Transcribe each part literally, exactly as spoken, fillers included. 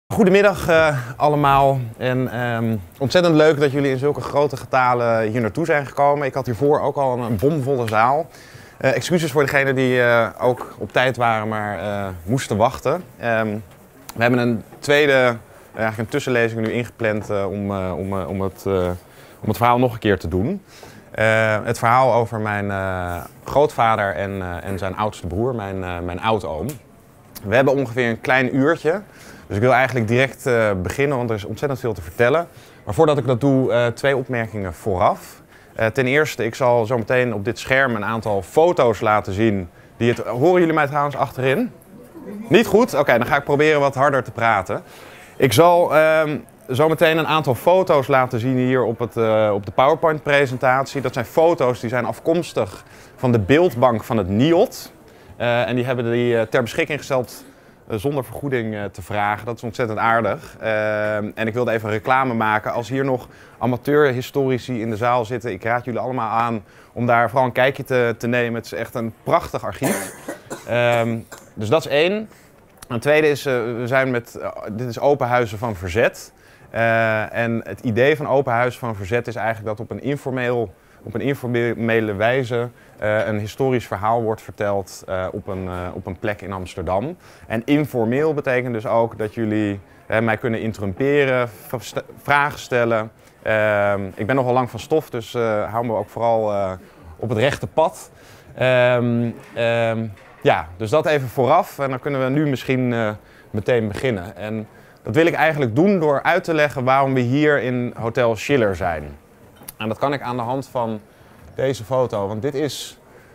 Goedemiddag uh, allemaal en um, ontzettend leuk dat jullie in zulke grote getalen hier naartoe zijn gekomen. Ik had hiervoor ook al een bomvolle zaal. Uh, excuses voor degenen die uh, ook op tijd waren, maar uh, moesten wachten. Um, we hebben een tweede, uh, eigenlijk een tussenlezing nu ingepland uh, om, uh, om, uh, om, het, uh, om het verhaal nog een keer te doen. Uh, het verhaal over mijn uh, grootvader en, uh, en zijn oudste broer, mijn, uh, mijn oudoom. We hebben ongeveer een klein uurtje. Dus ik wil eigenlijk direct uh, beginnen, want er is ontzettend veel te vertellen. Maar voordat ik dat doe, uh, twee opmerkingen vooraf. Uh, ten eerste, ik zal zo meteen op dit scherm een aantal foto's laten zien. Die het, horen jullie mij trouwens achterin? Niet goed? Oké, okay, dan ga ik proberen wat harder te praten. Ik zal uh, zo meteen een aantal foto's laten zien hier op, het, uh, op de PowerPoint-presentatie. Dat zijn foto's die zijn afkomstig van de beeldbank van het N I O D. Uh, en die hebben die uh, ter beschikking gesteld zonder vergoeding te vragen. Dat is ontzettend aardig. Uh, en ik wilde even reclame maken. Als hier nog amateurhistorici in de zaal zitten, ik raad jullie allemaal aan om daar vooral een kijkje te, te nemen. Het is echt een prachtig archief. Uh, dus dat is één. Een tweede is, uh, we zijn met, uh, dit is Open Huizen van Verzet. Uh, en het idee van Open Huizen van Verzet is eigenlijk dat op een informeel op een informele wijze uh, een historisch verhaal wordt verteld uh, op, een, uh, op een plek in Amsterdam. En informeel betekent dus ook dat jullie uh, mij kunnen interrumperen, vragen stellen. Uh, ik ben nogal lang van stof, dus uh, hou me ook vooral uh, op het rechte pad. Um, um, ja, dus dat even vooraf en dan kunnen we nu misschien uh, meteen beginnen. En dat wil ik eigenlijk doen door uit te leggen waarom we hier in Hotel Schiller zijn. En dat kan ik aan de hand van deze foto, want dit is,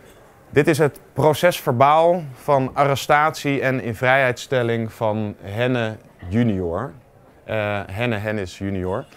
dit is het procesverbaal van arrestatie en invrijheidstelling van Henne junior. Uh, Henne Hennis junior.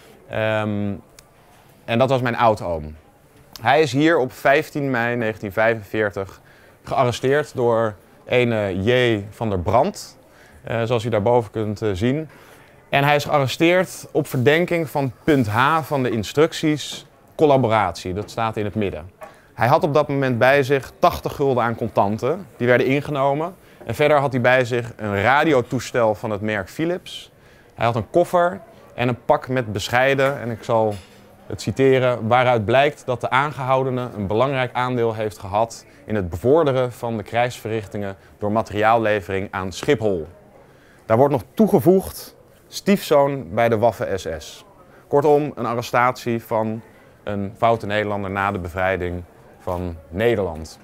Um, en dat was mijn oudoom. Hij is hier op vijftien mei negentien vijfenveertig gearresteerd door ene J. van der Brand, uh, zoals u daarboven kunt uh, zien. En hij is gearresteerd op verdenking van punt H van de instructies. Collaboratie, dat staat in het midden. Hij had op dat moment bij zich tachtig gulden aan contanten, die werden ingenomen. En verder had hij bij zich een radiotoestel van het merk Philips. Hij had een koffer en een pak met bescheiden, en ik zal het citeren, waaruit blijkt dat de aangehoudene een belangrijk aandeel heeft gehad in het bevorderen van de krijgsverrichtingen door materiaallevering aan Schiphol. Daar wordt nog toegevoegd stiefzoon bij de Waffen-S S. Kortom, een arrestatie van een foute Nederlander na de bevrijding van Nederland.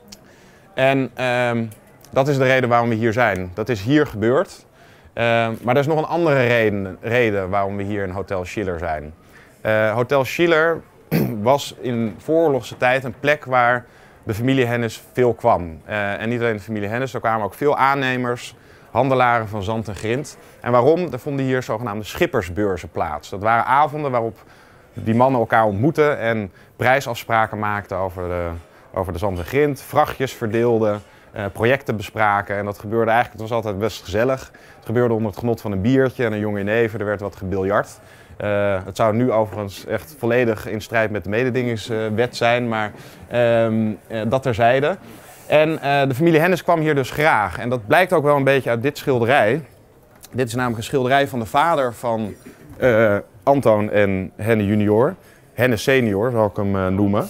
En uh, dat is de reden waarom we hier zijn. Dat is hier gebeurd. Uh, maar er is nog een andere reden, reden waarom we hier in Hotel Schiller zijn. Uh, Hotel Schiller was in vooroorlogse tijd een plek waar de familie Hennis veel kwam. Uh, en niet alleen de familie Hennis, er kwamen ook veel aannemers, handelaren van zand en grind. En waarom? Er vonden hier zogenaamde schippersbeurzen plaats. Dat waren avonden waarop die mannen elkaar ontmoetten en prijsafspraken maakten over de, over de zand en grind, vrachtjes verdeelden, uh, projecten bespraken. En dat gebeurde eigenlijk, het was altijd best gezellig. Het gebeurde onder het genot van een biertje en een jonge jenever, er werd wat gebiljart. Uh, het zou nu overigens echt volledig in strijd met de mededingingswet zijn, maar um, uh, dat terzijde. En uh, de familie Hennis kwam hier dus graag. En dat blijkt ook wel een beetje uit dit schilderij. Dit is namelijk een schilderij van de vader van uh, Antoon en Henne junior. Henne senior zal ik hem uh, noemen.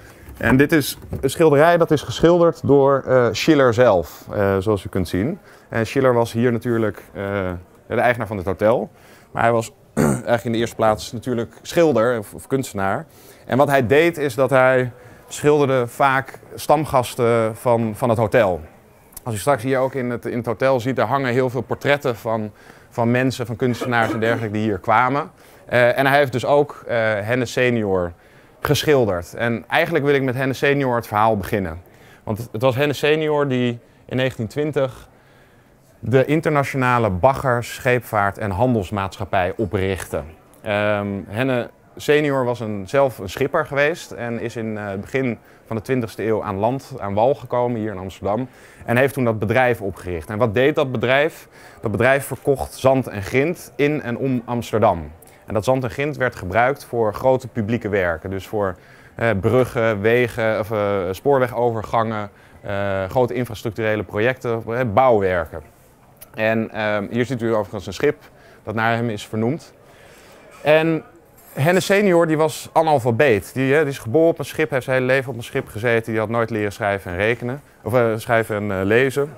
En dit is een schilderij dat is geschilderd door uh, Schiller zelf, uh, zoals u kunt zien. En Schiller was hier natuurlijk uh, de eigenaar van het hotel. Maar hij was eigenlijk in de eerste plaats natuurlijk schilder of, of kunstenaar. En wat hij deed is dat hij schilderde vaak stamgasten van, van het hotel. Als u straks hier ook in het, in het hotel ziet, daar hangen heel veel portretten van, van mensen, van kunstenaars en dergelijke die hier kwamen. Uh, en hij heeft dus ook uh, Henne senior geschilderd. En eigenlijk wil ik met Henne senior het verhaal beginnen. Want het, het was Henne senior die in negentien twintig de internationale bagger, scheepvaart en handelsmaatschappij oprichtte. Um, Henne senior was een, zelf een schipper geweest en is in uh, het begin van de twintigste eeuw aan land, aan wal gekomen hier in Amsterdam. En heeft toen dat bedrijf opgericht. En wat deed dat bedrijf? Dat bedrijf verkocht zand en grind in en om Amsterdam. En dat zand en grind werd gebruikt voor grote publieke werken. Dus voor uh, bruggen, wegen, of, uh, spoorwegovergangen, uh, grote infrastructurele projecten, uh, bouwwerken. En uh, hier ziet u overigens een schip dat naar hem is vernoemd. En Henne senior die was analfabeet. Die, hè, die is geboren op een schip, heeft zijn hele leven op een schip gezeten. Die had nooit leren schrijven en rekenen, of uh, schrijven en uh, lezen.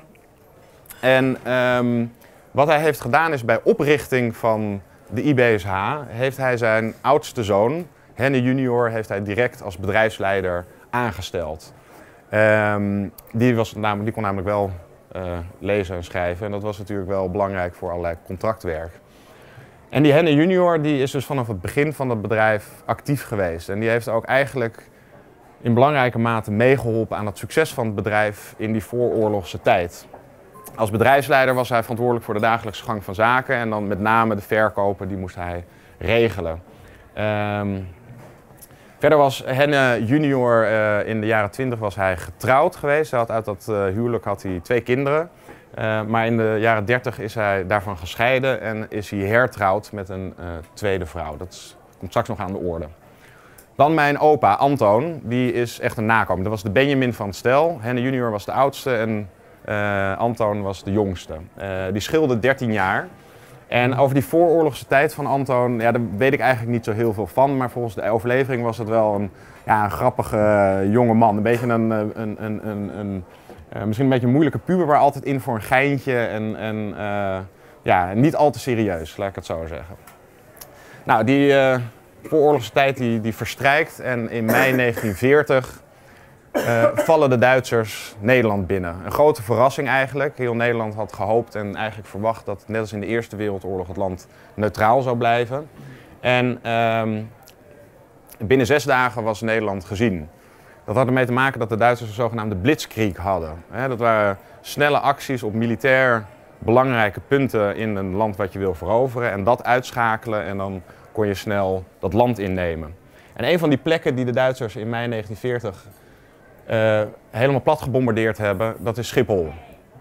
En um, wat hij heeft gedaan is bij oprichting van de I B S H, heeft hij zijn oudste zoon, Henne junior, heeft hij direct als bedrijfsleider aangesteld. Um, die, was namelijk, die kon namelijk wel uh, lezen en schrijven en dat was natuurlijk wel belangrijk voor allerlei contractwerk. En die Henne junior die is dus vanaf het begin van het bedrijf actief geweest. En die heeft ook eigenlijk in belangrijke mate meegeholpen aan het succes van het bedrijf in die vooroorlogse tijd. Als bedrijfsleider was hij verantwoordelijk voor de dagelijkse gang van zaken en dan met name de verkopen, die moest hij regelen. Um, verder was Henne junior uh, in de jaren twintig was hij getrouwd geweest. Hij had uit dat uh, huwelijk had hij twee kinderen. Uh, maar in de jaren dertig is hij daarvan gescheiden en is hij hertrouwd met een uh, tweede vrouw. Dat is, komt straks nog aan de orde. Dan mijn opa Antoon, die is echt een nakomer. Dat was de Benjamin van het stel. Henne junior was de oudste en uh, Antoon was de jongste. Uh, die scheelde dertien jaar. En over die vooroorlogse tijd van Antoon, ja, daar weet ik eigenlijk niet zo heel veel van. Maar volgens de overlevering was het wel een, ja, een grappige uh, jonge man. Een beetje een, een, een, een, een Uh, misschien een beetje een moeilijke puber, maar altijd in voor een geintje en, en uh, ja, niet al te serieus, laat ik het zo zeggen. Nou, die uh, vooroorlogse tijd die, die verstrijkt en in mei negentien veertig uh, vallen de Duitsers Nederland binnen. Een grote verrassing eigenlijk. Heel Nederland had gehoopt en eigenlijk verwacht dat net als in de Eerste Wereldoorlog het land neutraal zou blijven. En um, binnen zes dagen was Nederland gezien. Dat had ermee te maken dat de Duitsers een zogenaamde blitzkrieg hadden. Dat waren snelle acties op militair belangrijke punten in een land wat je wil veroveren. En dat uitschakelen en dan kon je snel dat land innemen. En een van die plekken die de Duitsers in mei negentien veertig uh, helemaal plat gebombardeerd hebben, dat is Schiphol.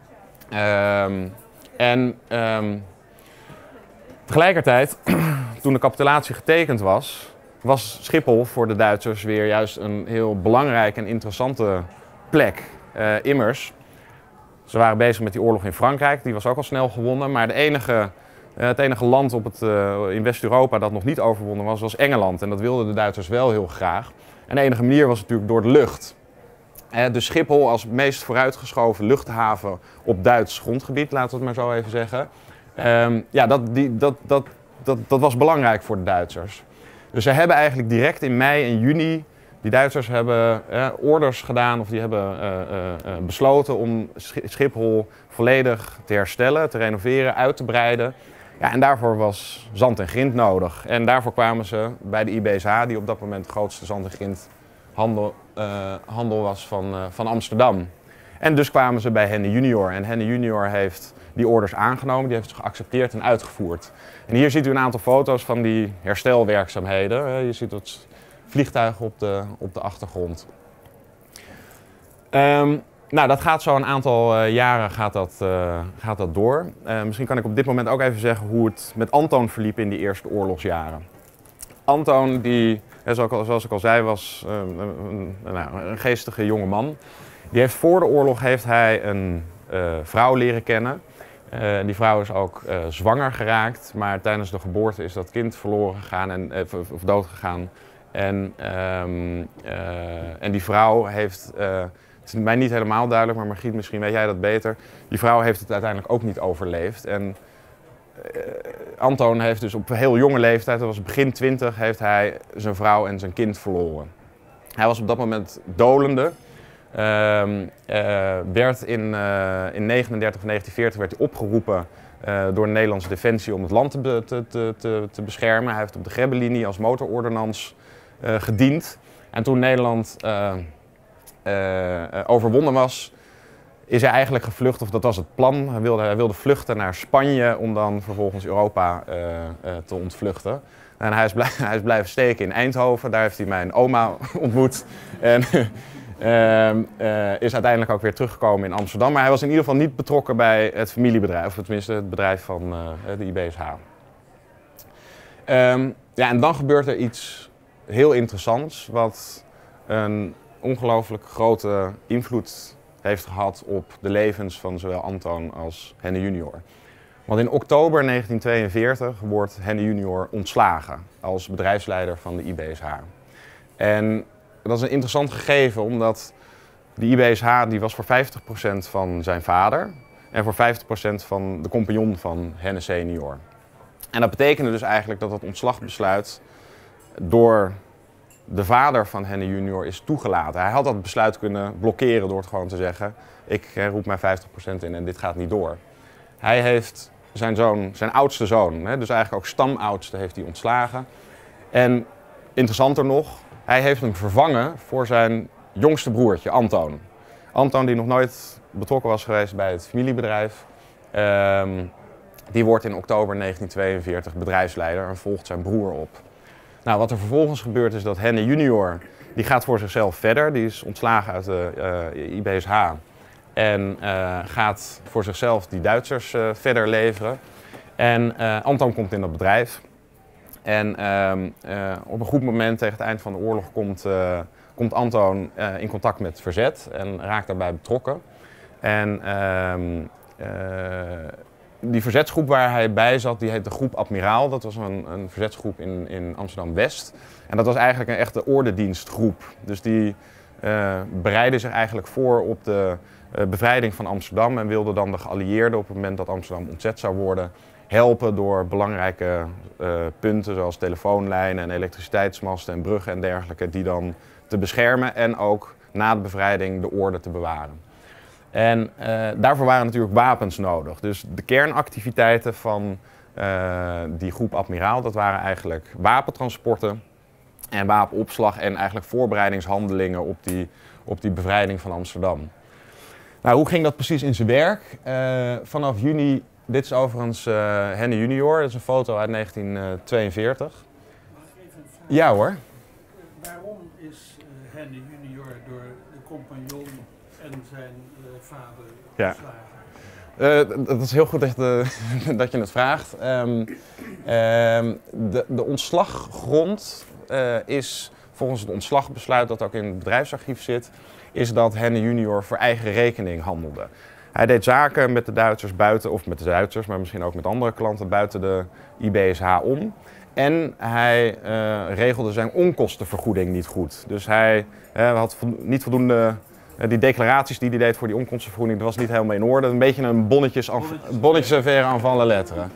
Um, en um, tegelijkertijd, toen de capitulatie getekend was, was Schiphol voor de Duitsers weer juist een heel belangrijke en interessante plek. Uh, immers, ze waren bezig met die oorlog in Frankrijk, die was ook al snel gewonnen, maar de enige, uh, het enige land op het, uh, in West-Europa dat nog niet overwonnen was, was Engeland. En dat wilden de Duitsers wel heel graag. En de enige manier was natuurlijk door de lucht. Uh, dus Schiphol als meest vooruitgeschoven luchthaven op Duits grondgebied, laten we het maar zo even zeggen. Um, ja, dat, die, dat, dat, dat, dat was belangrijk voor de Duitsers. Dus ze hebben eigenlijk direct in mei en juni, die Duitsers hebben eh, orders gedaan of die hebben uh, uh, besloten om Schiphol volledig te herstellen, te renoveren, uit te breiden. Ja, en daarvoor was zand en grind nodig. En daarvoor kwamen ze bij de I B S H, die op dat moment de grootste zand en grindhandel uh, handel was van, uh, van Amsterdam. En dus kwamen ze bij Henne junior. En Henne junior heeft die orders aangenomen, die heeft ze geaccepteerd en uitgevoerd. En hier ziet u een aantal foto's van die herstelwerkzaamheden. Je ziet het vliegtuig op de, op de achtergrond. Um, nou, dat gaat zo een aantal uh, jaren gaat dat, uh, gaat dat door. Uh, misschien kan ik op dit moment ook even zeggen hoe het met Antoon verliep in die eerste oorlogsjaren. Antoon, die, zoals ik al zei, was uh, een, een, nou, een geestige jonge man. Die heeft voor de oorlog heeft hij een uh, vrouw leren kennen. Uh, die vrouw is ook uh, zwanger geraakt, maar tijdens de geboorte is dat kind verloren gegaan en, uh, of, of dood gegaan. En, um, uh, en die vrouw heeft, uh, het is mij niet helemaal duidelijk, maar Margriet, misschien weet jij dat beter. Die vrouw heeft het uiteindelijk ook niet overleefd. En uh, Antoon heeft dus op heel jonge leeftijd, dat was begin twintig, heeft hij zijn vrouw en zijn kind verloren. Hij was op dat moment dolende. Uh, uh, werd in, uh, in negenendertig of negentien veertig werd hij opgeroepen uh, door de Nederlandse Defensie om het land te, te, te, te beschermen. Hij heeft op de Grebbelinie als motorordonnans uh, gediend. En toen Nederland uh, uh, overwonnen was, is hij eigenlijk gevlucht, of dat was het plan. Hij wilde, hij wilde vluchten naar Spanje om dan vervolgens Europa uh, uh, te ontvluchten. En hij is, blij, hij is blijven steken in Eindhoven, daar heeft hij mijn oma ontmoet. En, Uh, uh, is uiteindelijk ook weer teruggekomen in Amsterdam. Maar hij was in ieder geval niet betrokken bij het familiebedrijf, of tenminste het bedrijf van uh, de I B S H. Um, ja, en dan gebeurt er iets heel interessants, wat een ongelooflijk grote invloed heeft gehad op de levens van zowel Antoon als Henne junior. Want in oktober negentien tweeënveertig wordt Henne junior ontslagen als bedrijfsleider van de I B S H. En dat is een interessant gegeven, omdat de I B S H die was voor vijftig procent van zijn vader en voor vijftig procent van de compagnon van Henne senior. En dat betekende dus eigenlijk dat het ontslagbesluit door de vader van Henne junior is toegelaten. Hij had dat besluit kunnen blokkeren door het gewoon te zeggen: ik roep mijn vijftig procent in en dit gaat niet door. Hij heeft zijn zoon, zijn oudste zoon, dus eigenlijk ook stamoudste, heeft hij ontslagen. En interessanter nog, hij heeft hem vervangen voor zijn jongste broertje, Antoon. Antoon, die nog nooit betrokken was geweest bij het familiebedrijf, um, die wordt in oktober negentien tweeënveertig bedrijfsleider en volgt zijn broer op. Nou, wat er vervolgens gebeurt is dat Henne junior, die gaat voor zichzelf verder. Die is ontslagen uit de uh, I B S H en uh, gaat voor zichzelf die Duitsers uh, verder leveren. En uh, Antoon komt in dat bedrijf. En uh, uh, op een goed moment tegen het eind van de oorlog komt, uh, komt Antoon uh, in contact met het verzet en raakt daarbij betrokken. En uh, uh, die verzetsgroep waar hij bij zat, die heette Groep Admiraal. Dat was een, een verzetsgroep in, in Amsterdam-West. En dat was eigenlijk een echte ordendienstgroep. Dus die uh, bereidde zich eigenlijk voor op de uh, bevrijding van Amsterdam en wilde dan de geallieerden op het moment dat Amsterdam ontzet zou worden helpen door belangrijke uh, punten zoals telefoonlijnen en elektriciteitsmasten en bruggen en dergelijke, die dan te beschermen en ook na de bevrijding de orde te bewaren. En uh, daarvoor waren natuurlijk wapens nodig. Dus de kernactiviteiten van uh, die groep Admiraal, dat waren eigenlijk wapentransporten en wapenopslag en eigenlijk voorbereidingshandelingen op die, op die bevrijding van Amsterdam. Nou, hoe ging dat precies in zijn werk? Uh, vanaf juni, dit is overigens uh, Henne junior, dat is een foto uit negentien tweeënveertig. Mag ik even een vraag? Ja hoor. Waarom is uh, Henne junior door de compagnon en zijn uh, vader Ja. ontslagen? Uh, dat is heel goed dat je, dat je het vraagt. Um, um, de, de ontslaggrond uh, is volgens het ontslagbesluit dat ook in het bedrijfsarchief zit, is dat Henne junior voor eigen rekening handelde. Hij deed zaken met de Duitsers buiten, of met de Duitsers, maar misschien ook met andere klanten buiten de I B S H om. En hij uh, regelde zijn onkostenvergoeding niet goed. Dus hij uh, had vo niet voldoende. Uh, die declaraties die hij deed voor die onkostenvergoeding, dat was niet helemaal in orde. Een beetje een bonnetjes, bonnetjesaffaire aan van letteren.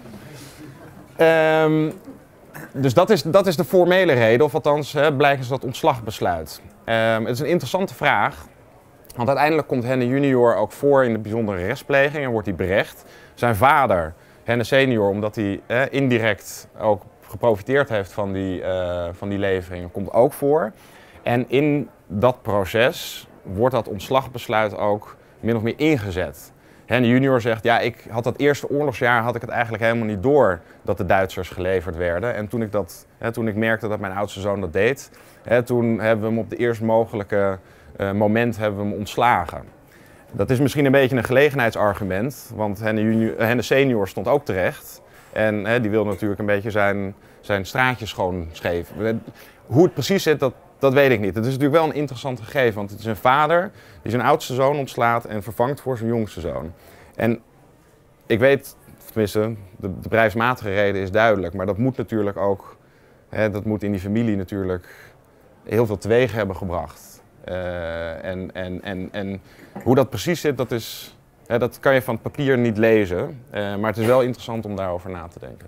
Um, dus dat is, dat is de formele reden, of althans hè, blijkt is dat ontslagbesluit. Um, het is een interessante vraag. Want uiteindelijk komt Henne junior ook voor in de bijzondere rechtspleging en wordt hij berecht. Zijn vader, Henne senior, omdat hij eh, indirect ook geprofiteerd heeft van die, uh, van die leveringen, komt ook voor. En in dat proces wordt dat ontslagbesluit ook min of meer ingezet. Henne junior zegt, ja, ik had dat eerste oorlogsjaar had ik het eigenlijk helemaal niet door dat de Duitsers geleverd werden. En toen ik, dat, hè, toen ik merkte dat mijn oudste zoon dat deed, hè, toen hebben we hem op de eerst mogelijke uh, moment hebben we hem ontslagen. Dat is misschien een beetje een gelegenheidsargument, want Henne, junior, Henne senior stond ook terecht. En hè, die wil natuurlijk een beetje zijn, zijn straatje schoon scheven. Hoe het precies zit, dat, dat weet ik niet. Het is natuurlijk wel een interessant gegeven, want het is een vader die zijn oudste zoon ontslaat en vervangt voor zijn jongste zoon. En ik weet, tenminste, de, de bedrijfsmatige reden is duidelijk, maar dat moet natuurlijk ook, hè, dat moet in die familie natuurlijk heel veel teweeg hebben gebracht. Uh, en, en, en, en hoe dat precies zit, dat, is, hè, dat kan je van het papier niet lezen, uh, maar het is wel interessant om daarover na te denken.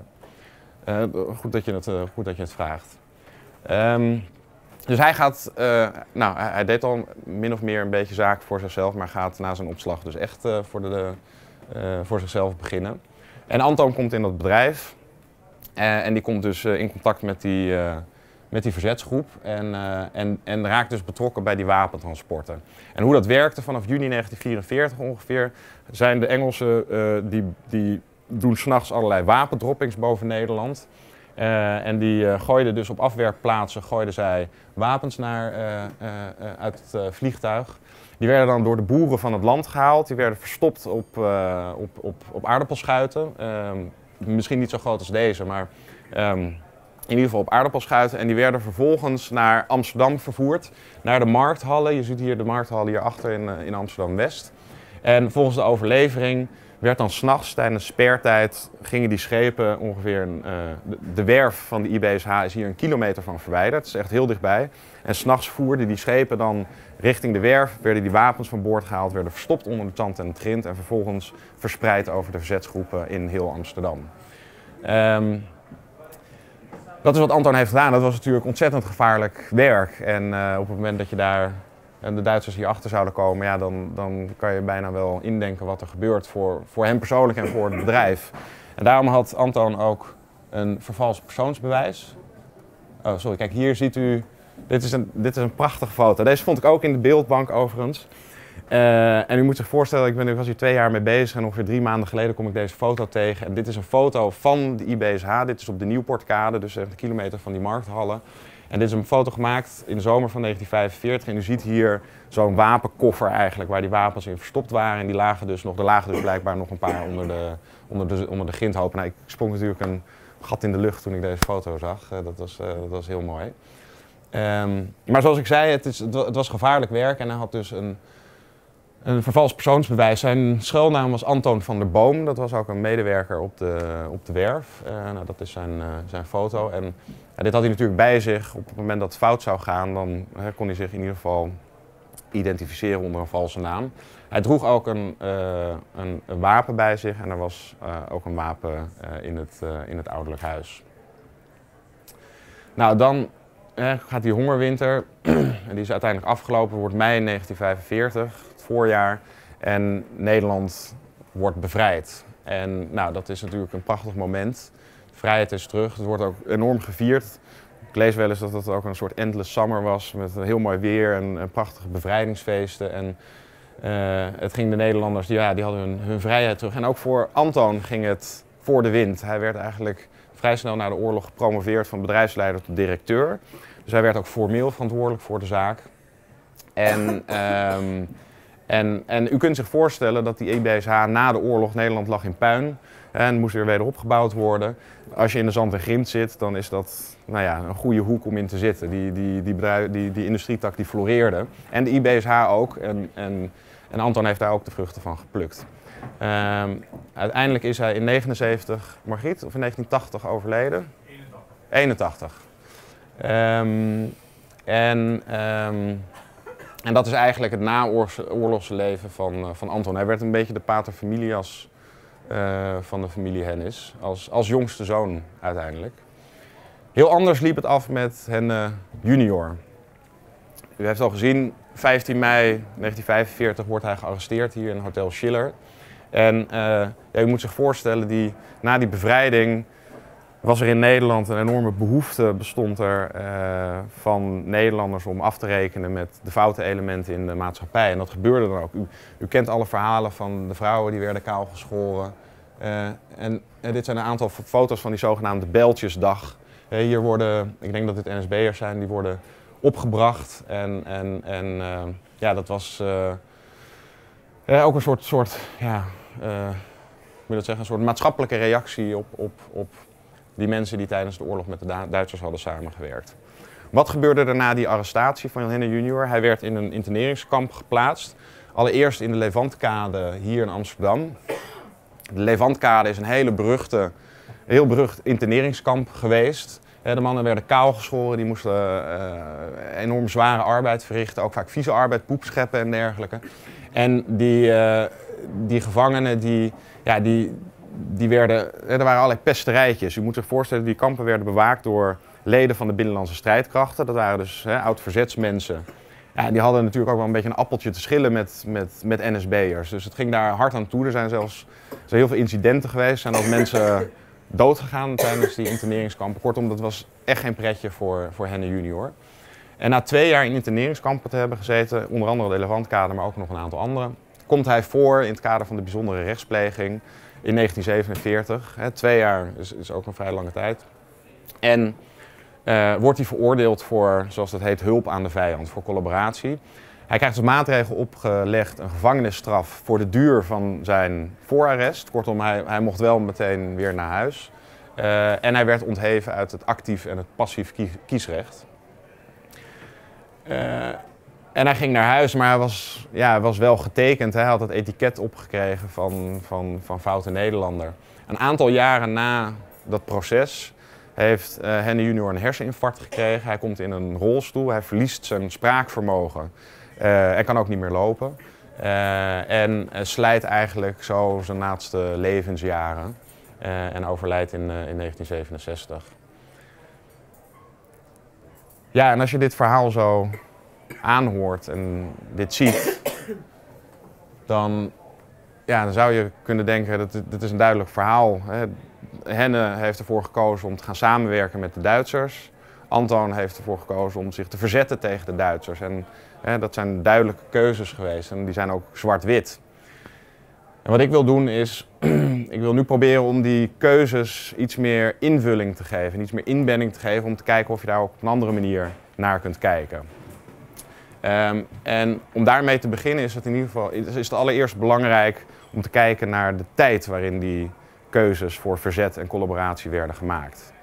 Uh, goed, dat je het, uh, goed dat je het vraagt. Um, dus hij gaat, uh, nou hij, hij deed al min of meer een beetje zaken voor zichzelf, maar gaat na zijn opslag dus echt uh, voor, de, uh, voor zichzelf beginnen. En Antoon komt in dat bedrijf uh, en die komt dus uh, in contact met die, uh, met die verzetsgroep en, uh, en, en raakt dus betrokken bij die wapentransporten. En hoe dat werkte vanaf juni negentien vierenveertig ongeveer, zijn de Engelsen uh, die, die doen 's nachts allerlei wapendroppings boven Nederland. Uh, en die uh, gooiden dus op afwerkplaatsen gooiden zij wapens naar, uh, uh, uh, uit het uh, vliegtuig. Die werden dan door de boeren van het land gehaald. Die werden verstopt op, uh, op, op, op aardappelschuiten. Uh, misschien niet zo groot als deze, maar um, in ieder geval op aardappelschuiten. En die werden vervolgens naar Amsterdam vervoerd, naar de markthallen. Je ziet hier de markthallen hierachter in, uh, in Amsterdam-West. En volgens de overlevering werd dan 's nachts tijdens spertijd, gingen die schepen ongeveer, een, uh, de, de werf van de I B S H is hier een kilometer van verwijderd. Het is echt heel dichtbij. En 's nachts voerden die schepen dan richting de werf, werden die wapens van boord gehaald, werden verstopt onder de tand en het grind en vervolgens verspreid over de verzetsgroepen in heel Amsterdam. Um, dat is wat Anton heeft gedaan. Dat was natuurlijk ontzettend gevaarlijk werk. En uh, op het moment dat je daar en de Duitsers hier achter zouden komen, ja, dan, dan kan je bijna wel indenken wat er gebeurt voor, voor hem persoonlijk en voor het bedrijf. En daarom had Anton ook een vervalst persoonsbewijs. Oh, sorry, kijk, hier ziet u, dit is een, dit is een prachtige foto. Deze vond ik ook in de beeldbank overigens. Uh, en u moet zich voorstellen, ik, ben, ik was hier twee jaar mee bezig en ongeveer drie maanden geleden kom ik deze foto tegen. En dit is een foto van de I B S H, dit is op de Nieuwpoortkade, dus een kilometer van die markthallen. En dit is een foto gemaakt in de zomer van negentien vijfenveertig en u ziet hier zo'n wapenkoffer eigenlijk, waar die wapens in verstopt waren. En die lagen dus nog, er lagen dus blijkbaar nog een paar onder de, onder de, onder de grindhoop. Nou, ik sprong natuurlijk een gat in de lucht toen ik deze foto zag, uh, dat, was, uh, dat was heel mooi. Um, maar zoals ik zei, het, is, het was gevaarlijk werk en hij had dus een, een vervalst persoonsbewijs. Zijn schuilnaam was Anton van der Boom, dat was ook een medewerker op de, op de werf. Uh, nou, dat is zijn, uh, zijn foto. En ja, dit had hij natuurlijk bij zich. Op het moment dat het fout zou gaan, dan hè, kon hij zich in ieder geval identificeren onder een valse naam. Hij droeg ook een, uh, een, een wapen bij zich en er was uh, ook een wapen uh, in, het, uh, in het ouderlijk huis. Nou, dan eh, gaat die hongerwinter, en die is uiteindelijk afgelopen, wordt mei negentien vijfenveertig, het voorjaar, en Nederland wordt bevrijd. En nou, dat is natuurlijk een prachtig moment. De vrijheid is terug, het wordt ook enorm gevierd. Ik lees wel eens dat het ook een soort endless summer was, met heel mooi weer en, en prachtige bevrijdingsfeesten. En uh, het ging de Nederlanders, die, ja, die hadden hun, hun vrijheid terug. En ook voor Anton ging het voor de wind. Hij werd eigenlijk vrij snel na de oorlog gepromoveerd van bedrijfsleider tot directeur. Dus hij werd ook formeel verantwoordelijk voor de zaak. En, um, en, en u kunt zich voorstellen dat die I B S H na de oorlog, Nederland lag in puin en moest weer weder opgebouwd worden. Als je in de zand en grind zit, dan is dat nou ja, een goede hoek om in te zitten. Die, die, die, bedrijf, die, die industrietak die floreerde. En de I B S H ook. En, en, en Anton heeft daar ook de vruchten van geplukt. Um, uiteindelijk is hij in negenenzeventig, Margriet, of in negentien tachtig overleden? eenentachtig. Um, en, um, en dat is eigenlijk het naoorlogse leven van, van Anton. Hij werd een beetje de pater familias uh, van de familie Hennis, als, als jongste zoon uiteindelijk. Heel anders liep het af met Henne junior. U heeft al gezien, vijftien mei negentien vijfenveertig wordt hij gearresteerd hier in Hotel Schiller. En uh, ja, u moet zich voorstellen, die, na die bevrijding was er in Nederland een enorme behoefte, bestond er uh, van Nederlanders om af te rekenen met de foute elementen in de maatschappij. En dat gebeurde dan ook. U, u kent alle verhalen van de vrouwen die werden kaal geschoren. Uh, en, en dit zijn een aantal foto's van die zogenaamde Bijltjesdag. Uh, hier worden, ik denk dat dit N S B'ers zijn, die worden opgebracht. En, en, en uh, ja, dat was uh, uh, ook een soort, soort ja, uh, hoe moet je dat zeggen, een soort maatschappelijke reactie op, op, op die mensen die tijdens de oorlog met de Duitsers hadden samengewerkt. Wat gebeurde er na die arrestatie van Henne junior? Hij werd in een interneringskamp geplaatst. Allereerst in de Levantkade hier in Amsterdam. De Levantkade is een hele beruchte, heel berucht interneringskamp geweest. De mannen werden kaal geschoren, die moesten uh, enorm zware arbeid verrichten. Ook vaak vieze arbeid, poep scheppen en dergelijke. En die, uh, die gevangenen, die, ja, die, die werden, er waren allerlei pesterijtjes. U moet zich voorstellen, die kampen werden bewaakt door leden van de binnenlandse strijdkrachten. Dat waren dus hè, oud-verzetsmensen. Ja, die hadden natuurlijk ook wel een beetje een appeltje te schillen met, met, met N S B'ers. Dus het ging daar hard aan toe. Er zijn zelfs er zijn heel veel incidenten geweest. Er zijn ook mensen doodgegaan tijdens die interneringskampen. Kortom, dat was echt geen pretje voor, voor Henne junior. En na twee jaar in interneringskampen te hebben gezeten, onder andere de Levantkade, maar ook nog een aantal andere, komt hij voor in het kader van de bijzondere rechtspleging in negentien zevenenveertig. Hè, twee jaar is, is ook een vrij lange tijd. En uh, wordt hij veroordeeld voor, zoals dat heet, hulp aan de vijand, voor collaboratie. Hij krijgt als maatregel opgelegd een gevangenisstraf voor de duur van zijn voorarrest. Kortom, hij, hij mocht wel meteen weer naar huis. Uh, en hij werd ontheven uit het actief en het passief kiesrecht. Uh, en hij ging naar huis, maar hij was, ja, hij was wel getekend. Hij had het etiket opgekregen van, van, van Foute Nederlander. Een aantal jaren na dat proces heeft uh, Henny junior een herseninfarct gekregen. Hij komt in een rolstoel, hij verliest zijn spraakvermogen uh, en kan ook niet meer lopen. Uh, en uh, slijt eigenlijk zo zijn laatste levensjaren uh, en overlijdt in, uh, in negentien zevenenzestig. Ja, en als je dit verhaal zo aanhoort en dit ziet, dan, ja, dan zou je kunnen denken dat dit, dit is een duidelijk verhaal. Hè. Henne heeft ervoor gekozen om te gaan samenwerken met de Duitsers. Anton heeft ervoor gekozen om zich te verzetten tegen de Duitsers. En hè, dat zijn duidelijke keuzes geweest en die zijn ook zwart-wit. En wat ik wil doen is, ik wil nu proberen om die keuzes iets meer invulling te geven, iets meer inbedding te geven om te kijken of je daar ook op een andere manier naar kunt kijken. Um, en om daarmee te beginnen is het in ieder geval is het allereerst belangrijk om te kijken naar de tijd waarin die keuzes voor verzet en collaboratie werden gemaakt.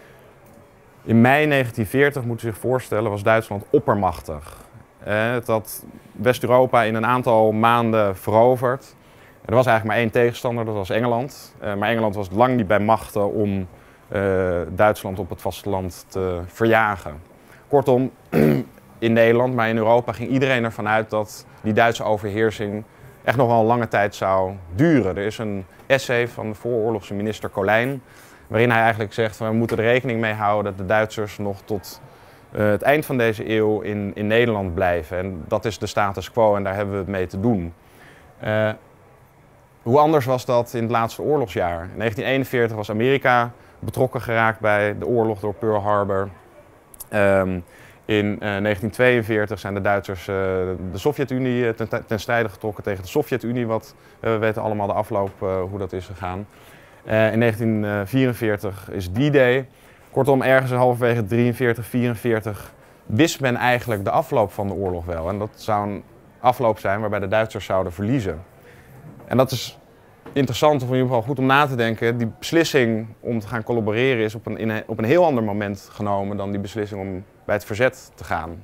In mei negentien veertig, moet u zich voorstellen, was Duitsland oppermachtig. Eh, het had West-Europa in een aantal maanden veroverd. Er was eigenlijk maar één tegenstander, dat was Engeland. Uh, maar Engeland was lang niet bij machten om uh, Duitsland op het vasteland te verjagen. Kortom, in Nederland, maar in Europa ging iedereen ervan uit dat die Duitse overheersing echt nog wel een lange tijd zou duren. Er is een essay van de vooroorlogse minister Colijn, waarin hij eigenlijk zegt van we moeten er rekening mee houden dat de Duitsers nog tot uh, het eind van deze eeuw in, in Nederland blijven. En dat is de status quo en daar hebben we het mee te doen. Uh, hoe anders was dat in het laatste oorlogsjaar? In negentien eenenveertig was Amerika betrokken geraakt bij de oorlog door Pearl Harbor. Um, In uh, negentien tweeënveertig zijn de Duitsers uh, de Sovjet-Unie ten, ten strijde getrokken tegen de Sovjet-Unie, wat uh, we weten allemaal de afloop uh, hoe dat is gegaan. Uh, in negentien vierenveertig is D-Day. Kortom, ergens halverwege drieënveertig, vierenveertig wist men eigenlijk de afloop van de oorlog wel. En dat zou een afloop zijn waarbij de Duitsers zouden verliezen. En dat is interessant, of in ieder geval goed om na te denken. Die beslissing om te gaan collaboreren is op een, in een, op een heel ander moment genomen dan die beslissing om bij het verzet te gaan.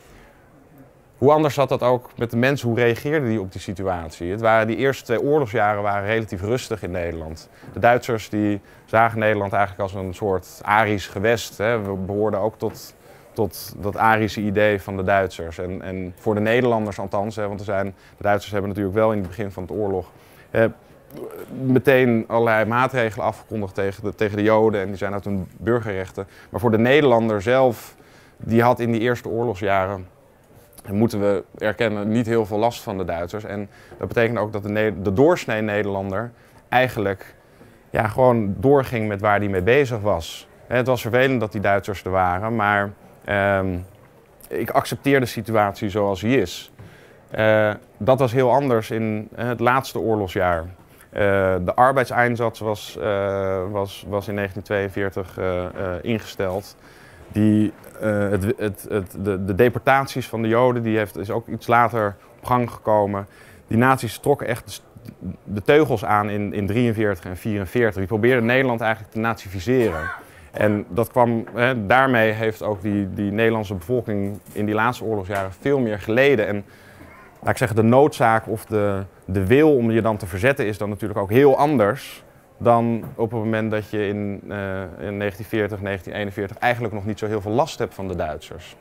Hoe anders zat dat ook met de mensen, hoe reageerden die op die situatie? Het waren, die eerste twee oorlogsjaren waren relatief rustig in Nederland. De Duitsers die zagen Nederland eigenlijk als een soort Arisch gewest. Hè. We behoorden ook tot, tot dat Arische idee van de Duitsers. En, en voor de Nederlanders althans, hè, want er zijn, de Duitsers hebben natuurlijk wel in het begin van de oorlog eh, meteen allerlei maatregelen afgekondigd tegen de, tegen de Joden en die zijn uit hun burgerrechten. Maar voor de Nederlander zelf, die had in die eerste oorlogsjaren, moeten we erkennen, niet heel veel last van de Duitsers. En dat betekent ook dat de, de doorsnee Nederlander eigenlijk ja, gewoon doorging met waar hij mee bezig was. Het was vervelend dat die Duitsers er waren, maar um, ik accepteer de situatie zoals die is. Uh, dat was heel anders in uh, het laatste oorlogsjaar. Uh, de arbeidseinsatz was, uh, was, was in negentien tweeënveertig uh, uh, ingesteld. Die, uh, het, het, het, de, de deportaties van de Joden die heeft, is ook iets later op gang gekomen. Die nazi's trokken echt de teugels aan in, in drieënveertig en vierenveertig. Die probeerden Nederland eigenlijk te nazificeren. En dat kwam, hè, daarmee heeft ook die, die Nederlandse bevolking in die laatste oorlogsjaren veel meer geleden. En laat ik zeggen, de noodzaak of de, de wil om je dan te verzetten is dan natuurlijk ook heel anders dan op het moment dat je in, uh, in negentien veertig, negentien eenenveertig eigenlijk nog niet zo heel veel last hebt van de Duitsers.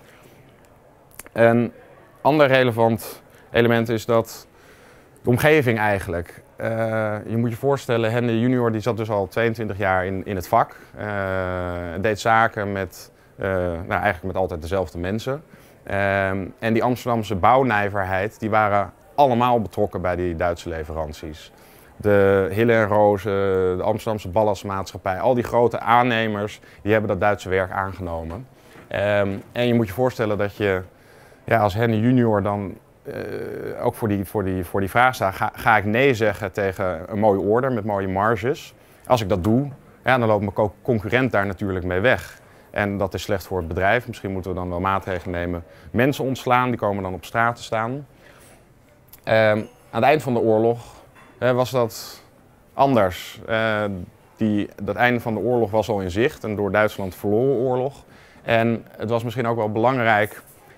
Een ander relevant element is dat de omgeving eigenlijk. Uh, je moet je voorstellen, Henny junior die zat dus al tweeëntwintig jaar in, in het vak. Uh, deed zaken met, uh, nou, eigenlijk met altijd dezelfde mensen. Uh, en die Amsterdamse bouwnijverheid, die waren allemaal betrokken bij die Duitse leveranties. De Hille en Roze, de Amsterdamse Ballastmaatschappij, al die grote aannemers, die hebben dat Duitse werk aangenomen. Um, en je moet je voorstellen dat je ja, als Henny junior dan uh, ook voor die, voor, die, voor die vraag staat, ga, ga ik nee zeggen tegen een mooie order met mooie marges? Als ik dat doe, ja, dan loopt mijn concurrent daar natuurlijk mee weg. En dat is slecht voor het bedrijf. Misschien moeten we dan wel maatregelen nemen. Mensen ontslaan, die komen dan op straat te staan. Um, aan het eind van de oorlog uh, was dat anders. Uh, die, dat einde van de oorlog was al in zicht, een door Duitsland verloren oorlog. En het was misschien ook wel belangrijk, ik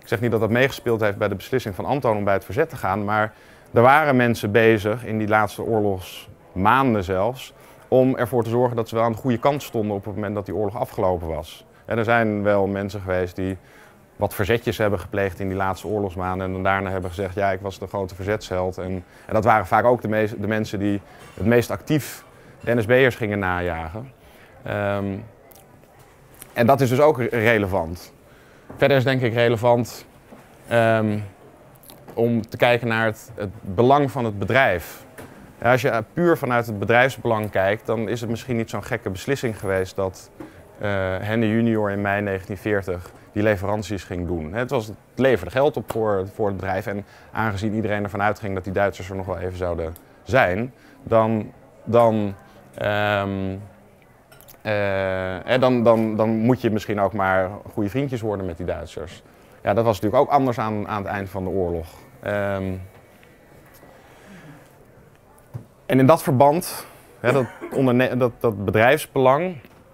Ik zeg niet dat dat meegespeeld heeft bij de beslissing van Anton om bij het verzet te gaan, maar er waren mensen bezig in die laatste oorlogsmaanden zelfs om ervoor te zorgen dat ze wel aan de goede kant stonden op het moment dat die oorlog afgelopen was. En er zijn wel mensen geweest die wat verzetjes hebben gepleegd in die laatste oorlogsmaanden en dan daarna hebben gezegd, ja, ik was de grote verzetsheld. En, en dat waren vaak ook de, meest, de mensen die het meest actief de N S B'ers gingen najagen. Um, en dat is dus ook relevant. Verder is denk ik relevant um, om te kijken naar het, het belang van het bedrijf. Ja, als je puur vanuit het bedrijfsbelang kijkt, dan is het misschien niet zo'n gekke beslissing geweest dat uh, Henne junior in mei negentien veertig die leveranties ging doen. Het, was, het leverde geld op voor, voor het bedrijf en aangezien iedereen ervan uitging dat die Duitsers er nog wel even zouden zijn, dan, dan, um, uh, dan, dan, dan moet je misschien ook maar goede vriendjes worden met die Duitsers. Ja, dat was natuurlijk ook anders aan, aan het eind van de oorlog. Um, en in dat verband, hè, dat, onderne- dat, dat bedrijfsbelang,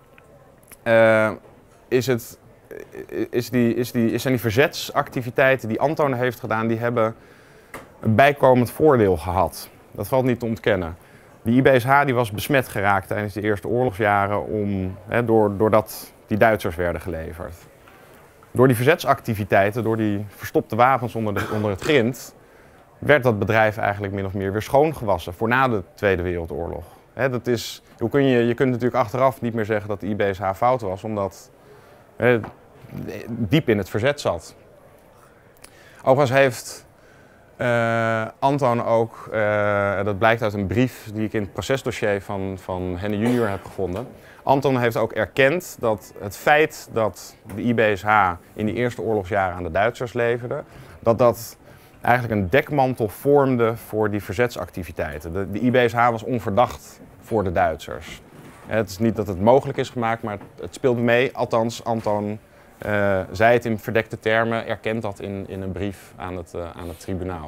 uh, is het, is die, is die, zijn die verzetsactiviteiten die Anton heeft gedaan, die hebben een bijkomend voordeel gehad. Dat valt niet te ontkennen. Die I B S H die was besmet geraakt tijdens de eerste oorlogsjaren om, hè, door, doordat die Duitsers werden geleverd. Door die verzetsactiviteiten, door die verstopte wapens onder, de, onder het grind, werd dat bedrijf eigenlijk min of meer weer schoongewassen voor na de Tweede Wereldoorlog. Hè, dat is, hoe kun je, je kunt natuurlijk achteraf niet meer zeggen dat de I B S H fout was, omdat hè, diep in het verzet zat. Overigens heeft uh, Anton ook, uh, dat blijkt uit een brief die ik in het procesdossier van, van Henne junior heb gevonden. Anton heeft ook erkend dat het feit dat de I B S H in die eerste oorlogsjaren aan de Duitsers leverde, dat dat eigenlijk een dekmantel vormde voor die verzetsactiviteiten. De, de I B S H was onverdacht voor de Duitsers. Het is niet dat het mogelijk is gemaakt, maar het, het speelde mee. Althans, Anton uh, zei het in verdekte termen, erkent dat in, in een brief aan het, uh, aan het tribunaal.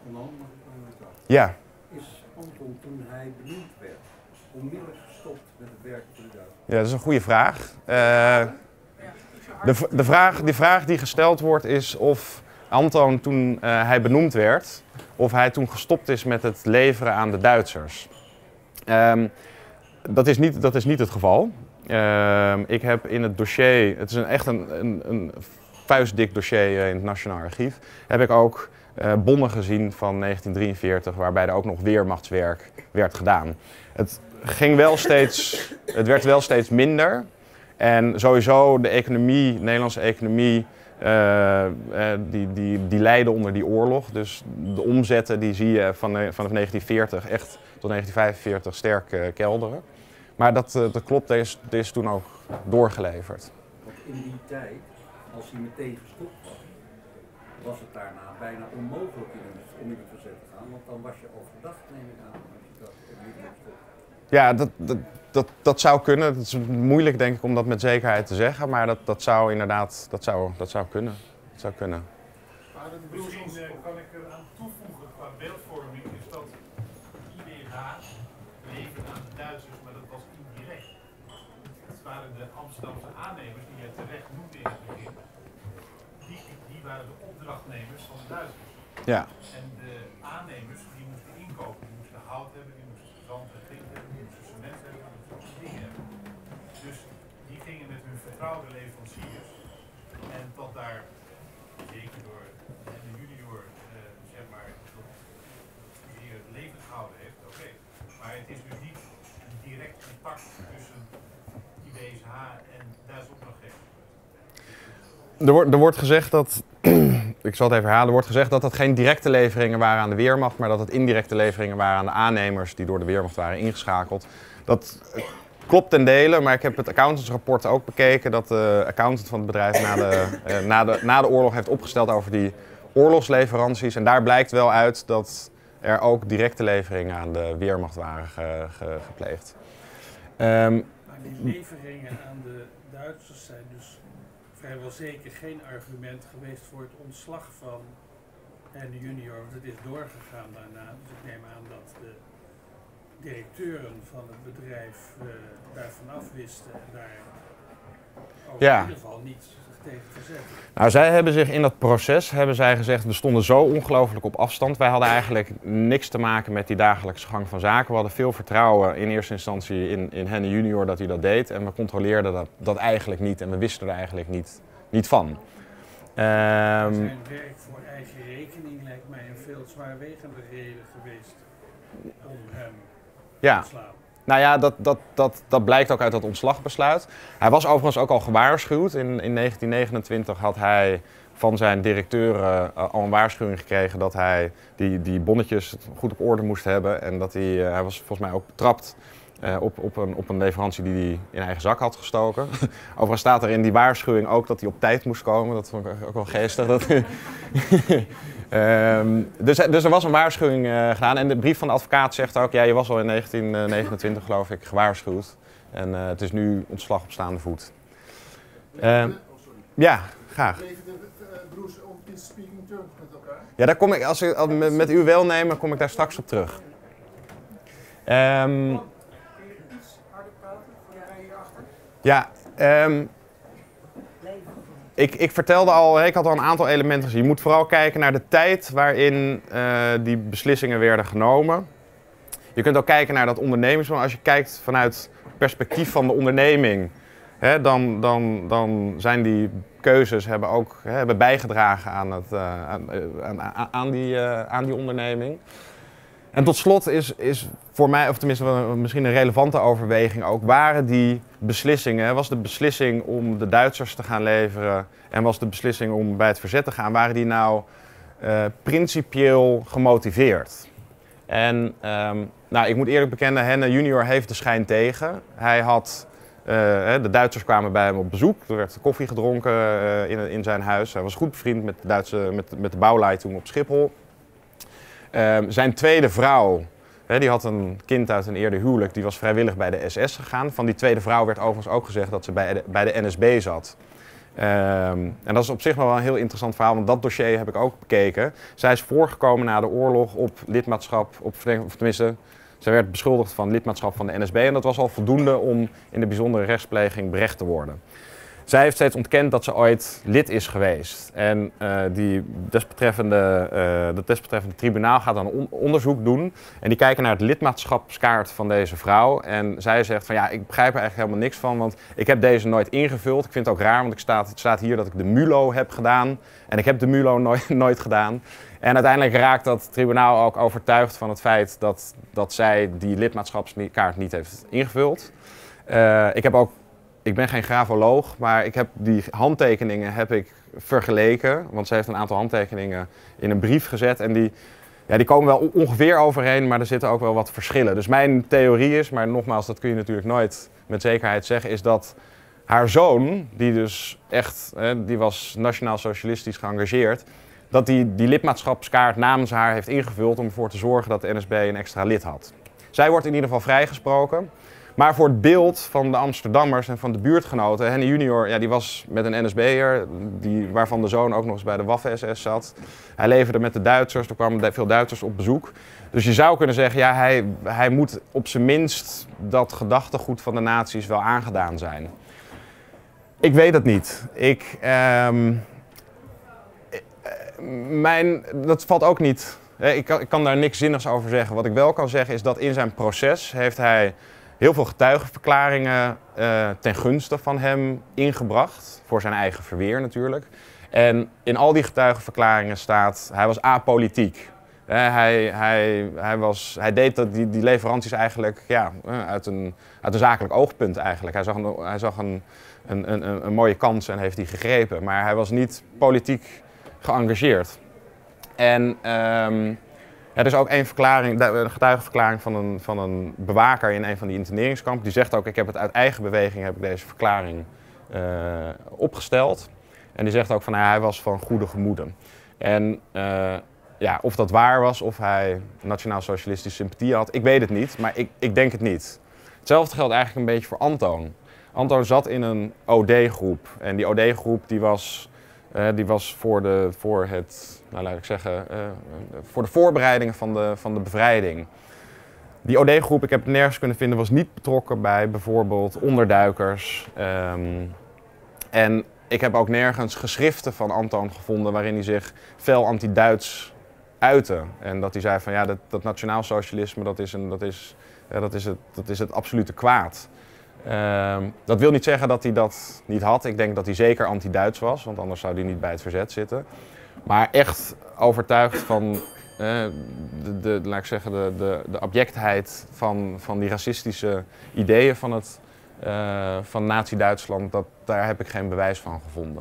Ja. Is Anton toen hij benoemd werd onmiddellijk gestopt met het werk voor de Duitsers? Ja, dat is een goede vraag. Uh, de, de vraag. De vraag die gesteld wordt is of Anton toen uh, hij benoemd werd, of hij toen gestopt is met het leveren aan de Duitsers. Um, dat, is niet, dat is niet het geval. Uh, ik heb in het dossier, het is een, echt een, een, een vuistdik dossier in het Nationaal Archief, heb ik ook uh, bonnen gezien van negentien drieënveertig waarbij er ook nog weermachtswerk werd gedaan. Het ging wel steeds, het werd wel steeds minder en sowieso de economie, de Nederlandse economie, Uh, uh, die, die, die lijden onder die oorlog. Dus de omzetten die zie je van, uh, vanaf negentien veertig echt tot negentien vijfenveertig sterk uh, kelderen. Maar dat, uh, dat klopt, dat is, dat is toen ook doorgeleverd. Want in die tijd, als hij meteen gestopt was, was het daarna bijna onmogelijk om in het verzet te gaan. Want dan was je al verdacht, neem ik aan, als je dat niet stopt. Ja, dat, dat, dat, dat zou kunnen. Het is moeilijk denk ik om dat met zekerheid te zeggen, maar dat, dat zou inderdaad dat zou, dat zou kunnen. Dat zou kunnen. Misschien uh, kan ik er aan toevoegen qua beeldvorming is dat I B S H leverde aan de Duitsers, maar dat was indirect. Het waren de Amsterdamse aannemers die je terecht noemde in het begin. Die, die waren de opdrachtnemers van de Duitsers. Ja. En de aannemers die moesten inkopen, die moesten hout hebben, die moesten zand en grind hebben, die moesten cement hebben, die moesten dingen hebben. Dus die gingen met hun vertrouwde leveranciers en tot daar, zeker door de junior, uh, zeg maar, die het levend gehouden heeft, oké. Okay. Maar het is dus niet een direct contact tussen I B S H en Duitse opdrachtgevers. Er wordt, er wordt gezegd dat, ik zal het even herhalen, er wordt gezegd dat dat geen directe leveringen waren aan de Wehrmacht, maar dat het indirecte leveringen waren aan de aannemers die door de Wehrmacht waren ingeschakeld. Dat klopt ten dele, maar ik heb het accountantsrapport ook bekeken dat de accountant van het bedrijf na de, eh, na de, na de oorlog heeft opgesteld over die oorlogsleveranties. En daar blijkt wel uit dat er ook directe leveringen aan de Wehrmacht waren ge, ge, gepleegd. Um, maar die leveringen aan de Duitsers zijn dus vrijwel zeker geen argument geweest voor het ontslag van Henne junior, want het is doorgegaan daarna. Dus ik neem aan dat de directeuren van het bedrijf uh, daarvan afwisten en daar ook ja. in ieder geval niet tegen verzetten. Nou, zij hebben zich in dat proces, hebben zij gezegd, we stonden zo ongelooflijk op afstand. Wij hadden eigenlijk niks te maken met die dagelijkse gang van zaken. We hadden veel vertrouwen in eerste instantie in, in Henne junior dat hij dat deed. En we controleerden dat, dat eigenlijk niet en we wisten er eigenlijk niet, niet van. Um, Zijn werk voor eigen rekening lijkt mij een veel zwaarwegende reden geweest om hem ja. te slaan. Nou ja, dat, dat, dat, dat blijkt ook uit dat ontslagbesluit. Hij was overigens ook al gewaarschuwd. In, in negentien negenentwintig had hij van zijn directeuren uh, al een waarschuwing gekregen dat hij die, die bonnetjes goed op orde moest hebben. En dat hij, uh, hij was volgens mij ook betrapt uh, op, op, een, op een leverantie die hij in eigen zak had gestoken. Overigens staat er in die waarschuwing ook dat hij op tijd moest komen. Dat vond ik ook wel geestig. Dat Um, dus, dus er was een waarschuwing uh, gedaan en de brief van de advocaat zegt ook, ja, je was al in negentien negenentwintig geloof ik gewaarschuwd en uh, het is nu ontslag op staande voet. Um, ja, graag. Leven de uh, broers on peace speaking terms met elkaar? Ja, daar kom ik, als ik, als, met, met uw welnemen kom ik daar straks op terug. Um, Iets harder praten voor de rij hierachter? ja, um, Ik, ik vertelde al, ik had al een aantal elementen gezien. Je moet vooral kijken naar de tijd waarin uh, die beslissingen werden genomen. Je kunt ook kijken naar dat ondernemersplan. Als je kijkt vanuit het perspectief van de onderneming, hè, dan, dan, dan zijn die keuzes hebben ook hè, hebben bijgedragen aan, het, uh, aan, aan, aan, die, uh, aan die onderneming. En tot slot is, is voor mij, of tenminste misschien een relevante overweging ook, waren die beslissingen, was de beslissing om de Duitsers te gaan leveren en was de beslissing om bij het verzet te gaan, waren die nou uh, principieel gemotiveerd? En um, nou, ik moet eerlijk bekennen, Henne junior heeft de schijn tegen. Hij had, uh, de Duitsers kwamen bij hem op bezoek, er werd koffie gedronken uh, in, in zijn huis. Hij was goed bevriend met de, Duitse, met, met de bouwlei toen op Schiphol. Um, zijn tweede vrouw, hè, die had een kind uit een eerder huwelijk, die was vrijwillig bij de S S gegaan. Van die tweede vrouw werd overigens ook gezegd dat ze bij de, bij de N S B zat. Um, en dat is op zich wel een heel interessant verhaal, want dat dossier heb ik ook bekeken. Zij is voorgekomen na de oorlog op lidmaatschap, op, of tenminste, zij werd beschuldigd van lidmaatschap van de N S B en dat was al voldoende om in de bijzondere rechtspleging berecht te worden. Zij heeft steeds ontkend dat ze ooit lid is geweest. En uh, die desbetreffende, uh, dat desbetreffende tribunaal gaat dan on onderzoek doen. En die kijken naar het lidmaatschapskaart van deze vrouw. En zij zegt van ja, ik begrijp er eigenlijk helemaal niks van, want ik heb deze nooit ingevuld. Ik vind het ook raar, want ik staat, het staat hier dat ik de MULO heb gedaan. En ik heb de MULO nooit, nooit gedaan. En uiteindelijk raakt dat tribunaal ook overtuigd van het feit dat, dat zij die lidmaatschapskaart niet heeft ingevuld. Uh, ik heb ook Ik ben geen grafoloog, maar ik heb die handtekeningen heb ik vergeleken. Want ze heeft een aantal handtekeningen in een brief gezet. En die, ja, die komen wel ongeveer overeen, maar er zitten ook wel wat verschillen. Dus mijn theorie is, maar nogmaals, dat kun je natuurlijk nooit met zekerheid zeggen, is dat haar zoon, die dus echt, eh, die was nationaal socialistisch geëngageerd, dat die die lidmaatschapskaart namens haar heeft ingevuld om ervoor te zorgen dat de N S B een extra lid had. Zij wordt in ieder geval vrijgesproken. Maar voor het beeld van de Amsterdammers en van de buurtgenoten, Henne junior, ja, die was met een N S B'er, die, waarvan de zoon ook nog eens bij de Waffen-S S zat. Hij leverde met de Duitsers, er kwamen veel Duitsers op bezoek. Dus je zou kunnen zeggen, ja, hij, hij moet op zijn minst dat gedachtegoed van de nazi's wel aangedaan zijn. Ik weet het niet. Ik, um, mijn, dat valt ook niet. Ik kan, ik kan daar niks zinnigs over zeggen. Wat ik wel kan zeggen is dat in zijn proces heeft hij heel veel getuigenverklaringen uh, ten gunste van hem ingebracht. Voor zijn eigen verweer natuurlijk. En in al die getuigenverklaringen staat, hij was apolitiek. Uh, hij, hij, hij, was, hij deed dat, die, die leveranties eigenlijk ja, uh, uit, een, uit een zakelijk oogpunt eigenlijk. Hij zag, een, hij zag een, een, een, een mooie kans en heeft die gegrepen. Maar hij was niet politiek geëngageerd. En um, ja, er is ook een verklaring, een getuigenverklaring van een, van een bewaker in een van die interneringskampen. Die zegt ook, ik heb het uit eigen beweging heb ik deze verklaring uh, opgesteld. En die zegt ook van, nou, hij was van goede gemoeden. En uh, ja, of dat waar was, of hij nationaal-socialistische sympathie had, ik weet het niet, maar ik, ik denk het niet. Hetzelfde geldt eigenlijk een beetje voor Antoon. Antoon zat in een O D-groep en die O D-groep die was, uh, die was voor, de, voor het, nou laat ik zeggen, uh, voor de voorbereidingen van de, van de bevrijding. Die O D-groep, ik heb het nergens kunnen vinden, was niet betrokken bij bijvoorbeeld onderduikers. Um, en ik heb ook nergens geschriften van Anton gevonden waarin hij zich fel anti-Duits uitte. En dat hij zei van ja, dat, dat nationaalsocialisme dat is, een, dat, is, ja, dat, is het, dat is het absolute kwaad. Uh, dat wil niet zeggen dat hij dat niet had. Ik denk dat hij zeker anti-Duits was, want anders zou hij niet bij het verzet zitten. Maar echt overtuigd van uh, de, de, laat ik zeggen, de, de, de abjectheid van, van die racistische ideeën van, het, uh, van Nazi-Duitsland, dat, daar heb ik geen bewijs van gevonden.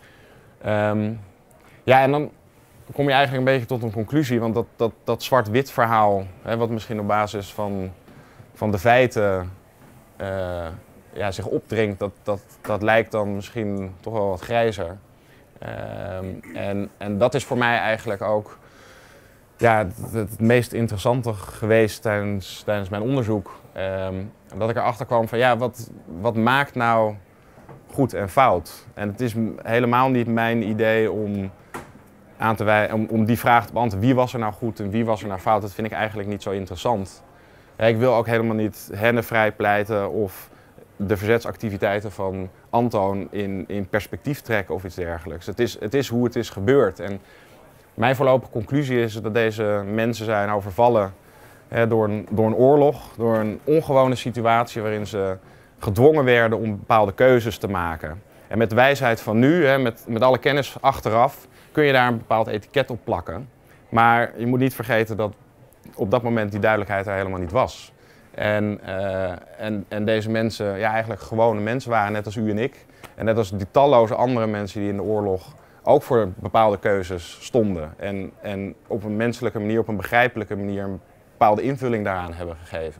Um, ja, en dan kom je eigenlijk een beetje tot een conclusie, want dat, dat, dat zwart-wit verhaal, hè, wat misschien op basis van, van de feiten uh, ja, zich opdringt, dat, dat, dat lijkt dan misschien toch wel wat grijzer. Um, en, en dat is voor mij eigenlijk ook ja, het, het meest interessante geweest tijdens, tijdens mijn onderzoek. Um, dat ik erachter kwam van ja, wat, wat maakt nou goed en fout? En het is helemaal niet mijn idee om, aan te wij- om, om die vraag te beantwoorden. Wie was er nou goed en wie was er nou fout? Dat vind ik eigenlijk niet zo interessant. Ja, ik wil ook helemaal niet Henne vrijpleiten of de verzetsactiviteiten van Anton in, in perspectief trekken of iets dergelijks. Het is, het is hoe het is gebeurd. En mijn voorlopige conclusie is dat deze mensen zijn overvallen hè, door, een, door een oorlog, door een ongewone situatie waarin ze gedwongen werden om bepaalde keuzes te maken. En met de wijsheid van nu, hè, met, met alle kennis achteraf, kun je daar een bepaald etiket op plakken. Maar je moet niet vergeten dat op dat moment die duidelijkheid er helemaal niet was. En, uh, en, en deze mensen ja, eigenlijk gewone mensen waren, net als u en ik. En net als die talloze andere mensen die in de oorlog ook voor bepaalde keuzes stonden. En, en op een menselijke manier, op een begrijpelijke manier een bepaalde invulling daaraan hebben gegeven.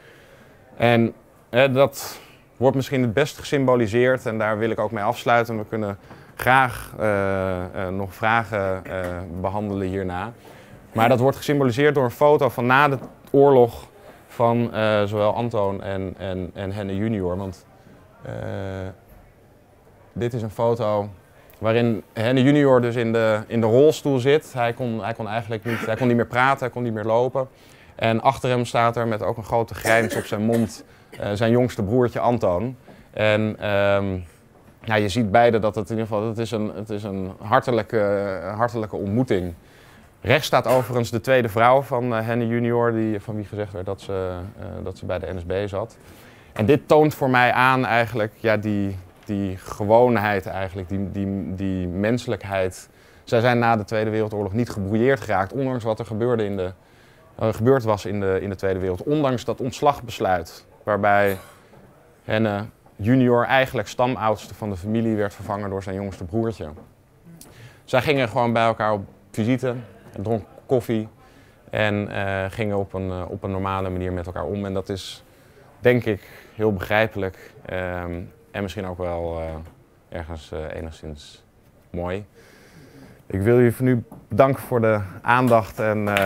En eh, dat wordt misschien het best gesymboliseerd en daar wil ik ook mee afsluiten. We kunnen graag uh, uh, nog vragen uh, behandelen hierna. Maar dat wordt gesymboliseerd door een foto van na de oorlog van uh, zowel Anton en, en, en Henne junior. Want uh, dit is een foto waarin Henne junior dus in de, in de rolstoel zit. Hij kon, hij kon eigenlijk niet, hij kon niet meer praten, hij kon niet meer lopen. En achter hem staat er met ook een grote grijns op zijn mond uh, zijn jongste broertje Anton. En um, ja, je ziet beide dat het in ieder geval het is een, het is een hartelijke, hartelijke ontmoeting. Rechts staat overigens de tweede vrouw van uh, Henne junior, die, van wie gezegd werd dat ze, uh, dat ze bij de N S B zat. En dit toont voor mij aan eigenlijk ja, die, die gewoonheid, eigenlijk, die, die, die menselijkheid. Zij zijn na de Tweede Wereldoorlog niet gebrouilleerd geraakt, ondanks wat er gebeurde in de, uh, gebeurd was in de, in de Tweede Wereldoorlog. Ondanks dat ontslagbesluit, waarbij Henne junior eigenlijk stamoudste van de familie werd vervangen door zijn jongste broertje. Zij gingen gewoon bij elkaar op visite. Dronken koffie en uh, gingen op een, uh, op een normale manier met elkaar om. En dat is, denk ik, heel begrijpelijk um, en misschien ook wel uh, ergens uh, enigszins mooi. Ik wil jullie voor nu bedanken voor de aandacht en uh,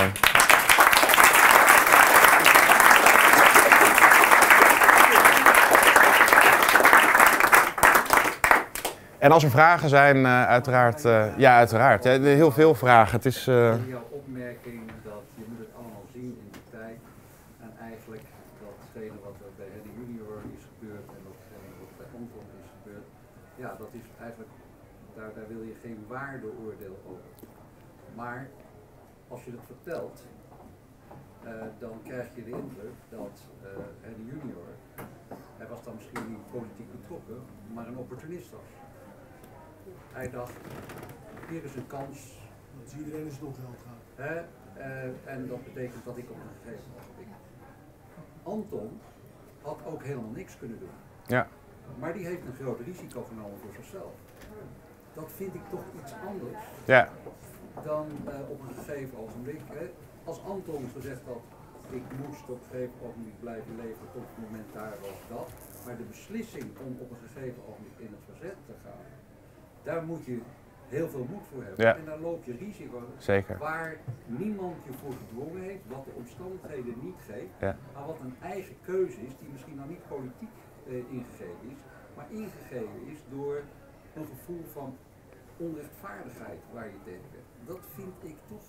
en als er vragen zijn, uh, uiteraard, uh, ja uiteraard, ja, heel veel vragen. Het is, uh... jouw opmerking dat je moet het allemaal zien in de tijd en eigenlijk datgene wat er bij Henne junior is gebeurd en datgene wat bij Anton is gebeurd, ja dat is eigenlijk, daar, daar wil je geen waardeoordeel over. Maar als je het vertelt, uh, dan krijg je de indruk dat uh, Henne junior, hij was dan misschien niet politiek betrokken, maar een opportunist was. Hij dacht, hier is een kans. Dat iedereen is nog geld gaat. Hè? Uh, en dat betekent dat ik op een gegeven moment. Anton had ook helemaal niks kunnen doen. Ja. Maar die heeft een groot risico genomen voor zichzelf. Dat vind ik toch iets anders ja. dan uh, op een gegeven ogenblik. Hè? Als Anton gezegd had, ik moest op een gegeven ogenblik blijven leven tot het moment daar was dat. Maar de beslissing om op een gegeven ogenblik in het verzet te gaan, daar moet je heel veel moed voor hebben. Ja. En daar loop je risico Zeker. waar niemand je voor gedwongen heeft, wat de omstandigheden niet geeft, ja. maar wat een eigen keuze is, die misschien nog niet politiek eh, ingegeven is, maar ingegeven is door een gevoel van onrechtvaardigheid waar je tegen bent. Dat vind ik toch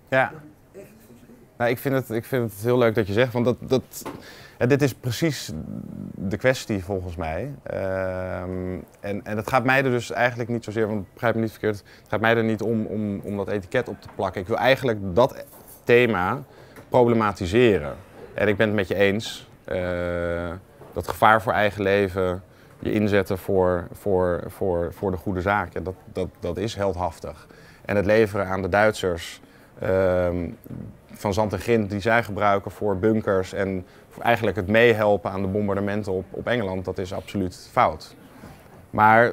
Ja. Echt verschrikkelijk. Nou, ik, vind het, ik vind het heel leuk dat je zegt, want dat, dat, ja, dit is precies de kwestie volgens mij. Ehm, en, en het gaat mij er dus eigenlijk niet zozeer, want begrijp me niet verkeerd, het gaat mij er niet om, om om dat etiket op te plakken. Ik wil eigenlijk dat thema problematiseren. En ik ben het met je eens, uh, dat gevaar voor eigen leven, je inzetten voor, voor, voor, voor de goede zaken, dat, dat, dat is heldhaftig. En het leveren aan de Duitsers um, van zand en grind die zij gebruiken voor bunkers en eigenlijk het meehelpen aan de bombardementen op, op Engeland, dat is absoluut fout. Maar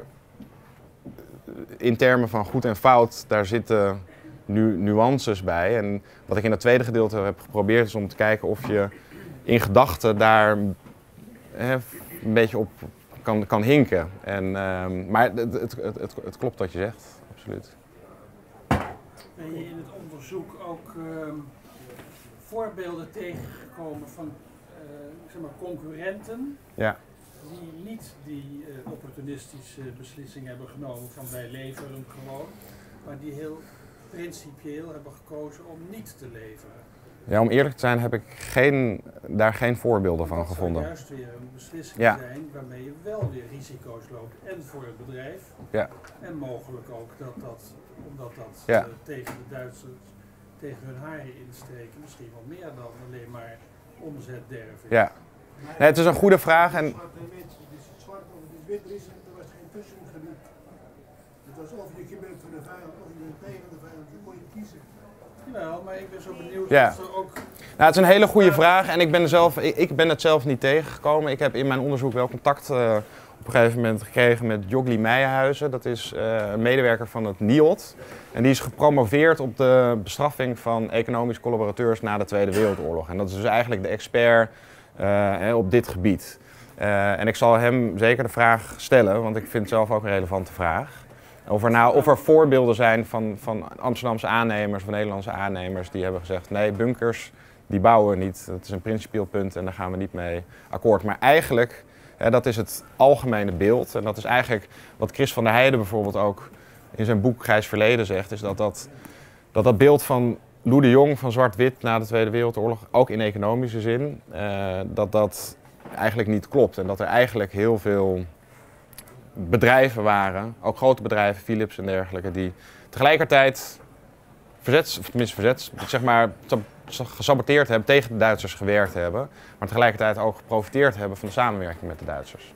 in termen van goed en fout, daar zitten nu nuances bij. En wat ik in het tweede gedeelte heb geprobeerd is om te kijken of je in gedachten daar hè, een beetje op kan, kan hinken. En, um, maar het, het, het, het, het klopt wat je zegt, absoluut. Ben je in het onderzoek ook uh, voorbeelden tegengekomen van uh, zeg maar concurrenten Ja. die niet die uh, opportunistische beslissing hebben genomen van wij leveren gewoon, maar die heel principieel hebben gekozen om niet te leveren? Ja, om eerlijk te zijn heb ik geen, daar geen voorbeelden van gevonden. Dat zou juist weer een beslissing ja. zijn waarmee je wel weer risico's loopt. En voor het bedrijf. Ja. En mogelijk ook dat dat, omdat dat ja. uh, tegen de Duitsers, tegen hun haren insteken, misschien wel meer dan alleen maar omzetderving. Ja. Nee, het is een goede vraag. En... Het is zwart of het is wit, er, is, er was geen tussengebied. Het was of je bent voor de vijand of je bent tegen de vijand. Je kon je kiezen. Jawel, maar ik ben zo benieuwd ja. of er ook... Nou, het is een hele goede vraag en ik ben, er zelf, ik, ik ben het zelf niet tegengekomen. Ik heb in mijn onderzoek wel contact uh, op een gegeven moment gekregen met Jogli Meijenhuizen. Dat is uh, een medewerker van het N I O D. En die is gepromoveerd op de bestraffing van economische collaborateurs na de Tweede Wereldoorlog. En dat is dus eigenlijk de expert uh, op dit gebied. Uh, en ik zal hem zeker de vraag stellen, want ik vind het zelf ook een relevante vraag. Of er, nou, of er voorbeelden zijn van, van Amsterdamse aannemers of Nederlandse aannemers die hebben gezegd nee, bunkers die bouwen we niet. Dat is een principieel punt en daar gaan we niet mee akkoord. Maar eigenlijk, hè, dat is het algemene beeld. En dat is eigenlijk wat Chris van der Heijden bijvoorbeeld ook in zijn boek Grijs Verleden zegt. Is dat dat, dat, dat beeld van Lou de Jong van zwart-wit na de Tweede Wereldoorlog, ook in economische zin, uh, dat dat eigenlijk niet klopt. En dat er eigenlijk heel veel bedrijven waren, ook grote bedrijven, Philips en dergelijke, die tegelijkertijd verzets, of tenminste verzets, zeg maar, gesaboteerd hebben, tegen de Duitsers gewerkt hebben, maar tegelijkertijd ook geprofiteerd hebben van de samenwerking met de Duitsers.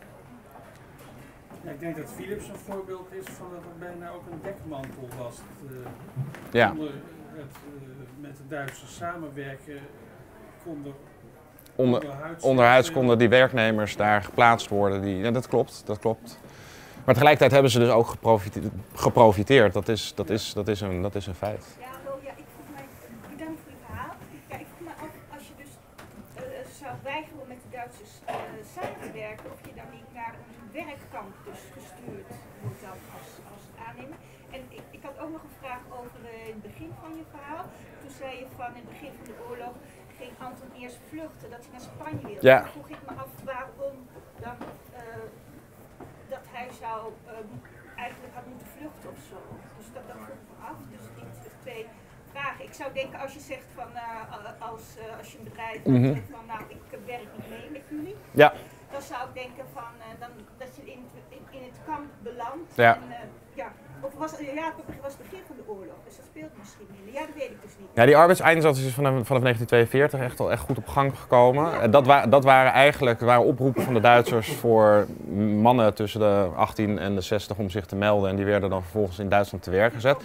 Ja, ik denk dat Philips een voorbeeld is van dat er bijna ook een dekmantel was. Dat, uh, ja. Onder het uh, met de Duitsers samenwerken konden Onder, onderhuids konden die werknemers daar geplaatst worden. Die, ja, dat klopt, dat klopt. Maar tegelijkertijd hebben ze dus ook geprofiteerd. geprofiteerd. Dat, is, dat, is, dat, is een, dat is een feit. Ja, hallo, ja, ik vroeg mij, bedankt voor je verhaal. Ja, ik vroeg me af, als je dus uh, zou weigeren om met de Duitsers uh, samen te werken, of je dan niet naar een werkkamp dus gestuurd wordt dan als, als aannemer. En ik, ik had ook nog een vraag over uh, het begin van je verhaal. Toen zei je van in het begin van de oorlog ging Anton eerst vluchten, dat hij naar Spanje wilde. Ja. Toen vroeg ik me af waarom dan uh, dat hij zou uh, eigenlijk had moeten vluchten of zo. Dus dat, dat vroeg ik me af. Dus die twee vragen. Ik zou denken als je zegt van uh, als, uh, als je een bedrijf hebt mm-hmm. van nou ik werk niet mee met jullie. Ja. Dan zou ik denken van uh, dan, dat je in, in, in het kamp belandt. Ja. En, uh, ja. Of was, ja, het was het begin van de oorlog, dus dat speelt misschien minder. Ja, dat weet ik dus niet. Ja, die arbeidseinsatz is vanaf, vanaf negentien tweeënveertig echt al echt goed op gang gekomen. Ja. Dat, wa dat waren eigenlijk waren oproepen van de Duitsers voor mannen tussen de achttien en de zestig om zich te melden. En die werden dan vervolgens in Duitsland te werk gezet.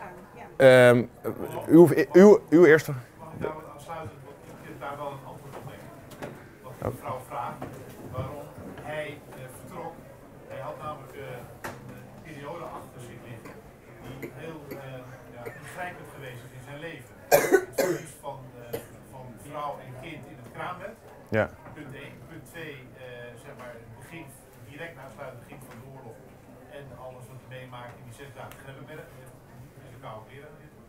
Ja. Um, uw, uw, uw eerste... Mag ik daar wat aansluiten? Want ik heb daar wel een antwoord op geven. Wat de mevrouw vraagt, waarom hij uh, vertrok. Hij had namelijk uh, een periode achter zich liggen die heel uh, ja, ingrijpend geweest is in zijn leven. Het verlies van, uh, van vrouw en kind in het kraambed. Ja. Punt één. Punt twee, uh, zeg maar, het begin, direct na het sluiten begin van de oorlog. En alles wat hij meemaakt in die zes dagen Grebbeberg. In de koude weer.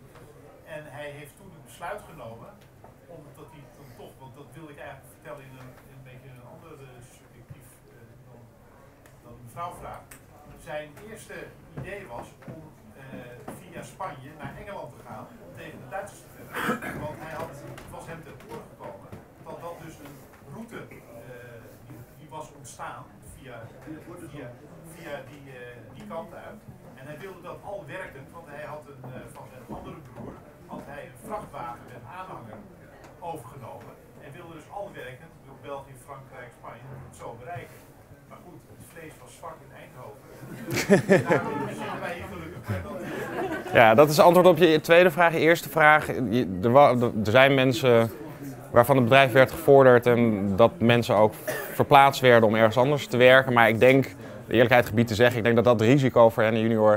En hij heeft toen het besluit genomen, omdat hij dan toch, want dat wil ik eigenlijk vertellen in een, in een beetje een ander uh, subjectief uh, dan, dan de mevrouw vraagt. Zijn eerste idee was om uh, via via Spanje naar Engeland te gaan om tegen de Duitsers te vechten. Want hij had, het was hem ter oor gekomen dat dat dus een route uh, die, die was ontstaan via, via, via die, uh, die kant uit. En hij wilde dat al werkend, want hij had een, uh, van zijn andere broer had hij een vrachtwagen met aanhanger overgenomen. En wilde dus al werkend door België, Frankrijk, Spanje zo bereiken. Maar goed, het vlees was zwak in Eindhoven. Daarom zitten wij hier gelukkig bij dat. Ja, dat is antwoord op je tweede vraag. Je eerste vraag, er, wa- er zijn mensen waarvan het bedrijf werd gevorderd en dat mensen ook verplaatst werden om ergens anders te werken. Maar ik denk, de eerlijkheid gebied te zeggen, ik denk dat dat risico voor hen junior...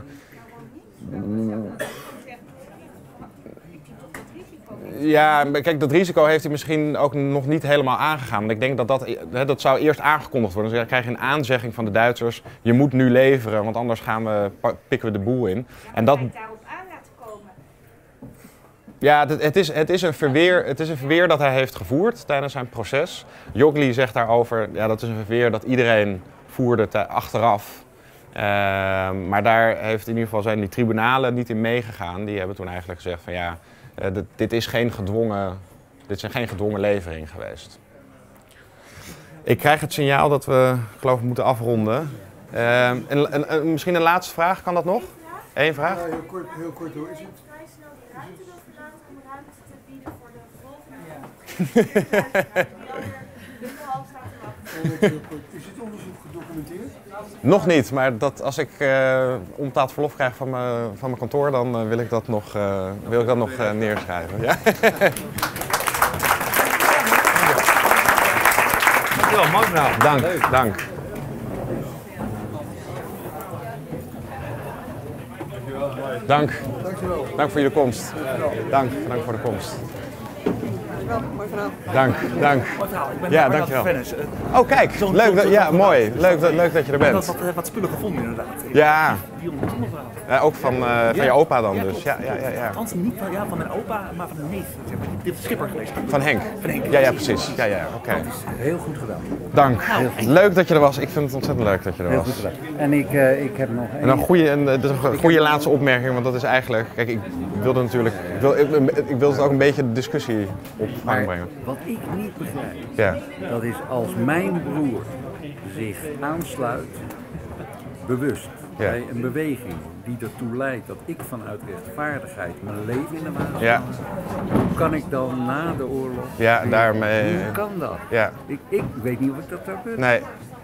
Ja, kijk, dat risico heeft hij misschien ook nog niet helemaal aangegaan. Want ik denk dat dat, dat zou eerst aangekondigd worden. Dus dan krijg je een aanzegging van de Duitsers, je moet nu leveren, want anders gaan we, pikken we de boel in. En dat... daarop aan laten komen. Ja, het, het, is, het, is een verweer, het is een verweer dat hij heeft gevoerd tijdens zijn proces. Jogli zegt daarover, ja, dat is een verweer dat iedereen voerde te, achteraf. Uh, maar daar heeft in ieder geval zijn die tribunalen niet in meegegaan. Die hebben toen eigenlijk gezegd van ja, uh, dit, dit is geen gedwongen, dit is geen gedwongen levering geweest. Ik krijg het signaal dat we, geloof ik, moeten afronden. Uh, en, en, en, misschien een laatste vraag, kan dat nog? Eén vraag? Ja, heel kort, heel kort hoor. Is het, vrij snel die ruimte wil verlaten om ruimte te bieden voor de volgende is dit onderzoek gedocumenteerd? Nog niet, maar dat, als ik uh, onbetaald verlof krijg van mijn, van mijn kantoor, dan uh, wil ik dat nog, uh, wil ik dat nog uh, neerschrijven. Ja? Dankjewel, mooi verhaal. Dank, Leuk. dank. Dank. Dankjewel. Dank voor jullie komst. Dank, dank voor de komst. Mooi verhaal. Dank, dank. Mooi verhaal. Ik ben Ja, bij dankjewel. Vennis. Oh, kijk, leuk, dat, ja, mooi. Leuk, dat- leuk dat je er Ik had bent. wat, wat spullen gevonden inderdaad. Ja, Die bijzonder verhaal. ja, ook van, uh, van je opa dan dus. Ja, ja, ja, ja. Althans, niet van, ja, van mijn opa, maar van een neef. Zeg maar. Dit is Schipper geweest. Van Henk. Van Henk. Ja, ja, precies. Ja, ja, oké. Heel goed gedaan. Dank. Leuk dat je er was. Ik vind het ontzettend leuk dat je er Heel was. goed gedaan. En ik, uh, ik heb nog En een goede, en, uh, dus een goede laatste opmerking, want dat is eigenlijk... Kijk, ik wilde natuurlijk... Ik, wil, ik, ik wilde het ook een beetje de discussie op gang brengen. Wat ik niet begrijp, Ja. dat is als mijn broer zich aansluit, bewust, Ja. bij een beweging die ertoe leidt dat ik vanuit rechtvaardigheid mijn leven in de waan Ja, hoe kan ik dan na de oorlog... ja weer- daarmee... Hoe kan dat? Ja, Ik, ik weet niet of ik dat zou kunnen. nee.